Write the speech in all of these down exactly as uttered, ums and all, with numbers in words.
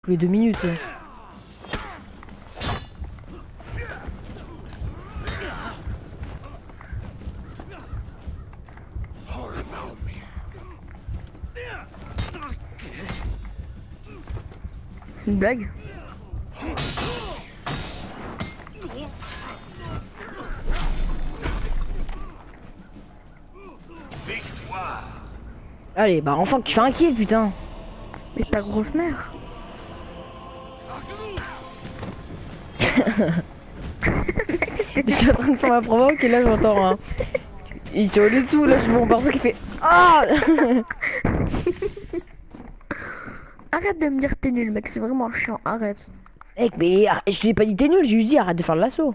Tous les deux minutes. Ouais. C'est une blague? Allez, bah enfin que tu fais un kill, putain. Mais ta grosse mère. Je suis en train de faire ma provoque et là j'entends un... Il est au dessous, là je vois mon perso qui fait... Ah. Arrête de me dire que t'es nul, mec, c'est vraiment chiant, arrête. Mec, mais ah, je t'ai pas dit que t'es nul, j'ai juste dit arrête de faire de l'assaut.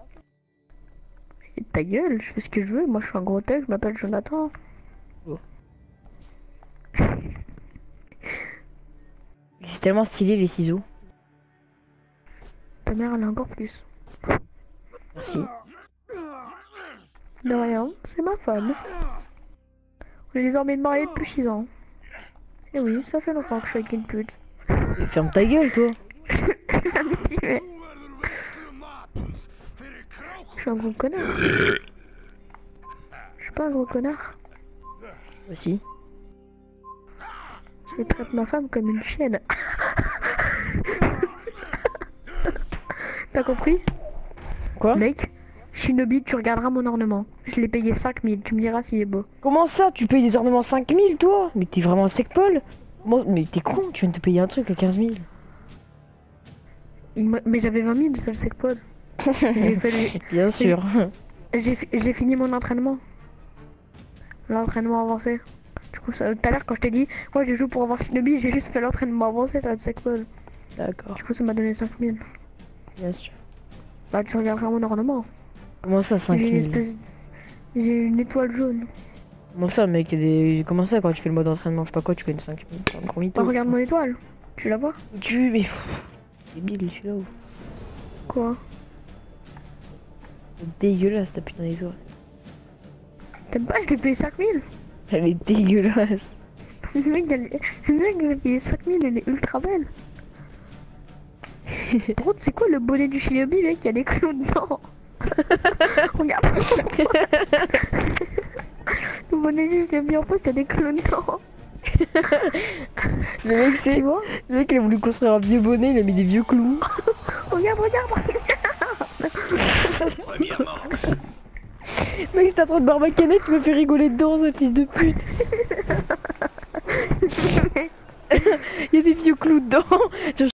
Et ta gueule, je fais ce que je veux, moi je suis un gros tech, je m'appelle Jonathan. Oh. C'est tellement stylé les ciseaux. Ta mère elle a encore plus. Merci. De rien, c'est ma femme. On est désormais mariés depuis six ans. Et oui, ça fait longtemps que je suis avec une pute. Et ferme ta gueule, toi. Je suis un gros connard. Je suis pas un gros connard. Aussi. Je traite ma femme comme une chienne. T'as compris? Quoi? Mec, Shinobi, tu regarderas mon ornement. Je l'ai payé cinq mille, tu me diras s'il est beau. Comment ça? Tu payes des ornements cinq mille, toi? Mais t'es vraiment sec, Paul? Moi, mais t'es con, tu viens de te payer un truc à quinze mille. Il mais j'avais vingt mille, ça le sait que Paul. J'ai fait le... Bien sûr. J'ai fini mon entraînement. L'entraînement avancé. Du coup, tout à l'heure, quand je t'ai dit, moi je joue pour avoir Shinobi, j'ai juste fait l'entraînement avancé, ça le sait que Paul. D'accord. Du coup, ça m'a donné cinq mille. Bien sûr. Bah, tu regarderas mon ornement. Comment ça, cinq J'ai une mille? espèce... J'ai une étoile jaune. Comment ça, mec? Y a des... Comment ça, quand tu fais le mode entraînement? Je sais pas quoi, tu gagnes cinq mille. C'est un gros mytho. Bah, regarde mon étoile. Tu la vois? Tu... Mais... C'est débile, celui-là. Ou... Quoi? C'est dégueulasse, ta putain d'étoile. T'aimes pas? Je l'ai payé cinq mille. Elle est dégueulasse. Le mec, elle... le mec, il a payé cinq mille, elle est ultra belle. Par contre, c'est quoi le bonnet du Shinobi, mec? Il y a des clous dedans. Regarde. Le bonnet du Shinobi en poste, il y a des clous dedans. Le mec, c'est... Tu vois? Le mec, il a voulu construire un vieux bonnet, il a mis des vieux clous. Regarde, regarde, regarde. Mec, c'est en train de boire ma canette, tu me fais rigoler dedans, ce fils de pute. Il y a des vieux clous dedans.